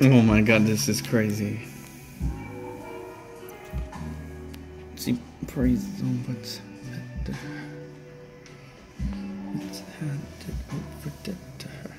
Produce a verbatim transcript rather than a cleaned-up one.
Oh my god, this is crazy. She prays so much that uh, it's handed over to her.